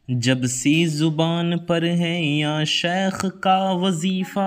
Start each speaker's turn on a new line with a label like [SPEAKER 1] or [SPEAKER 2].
[SPEAKER 1] जब सी जुबान पर है या शेख का वजीफा।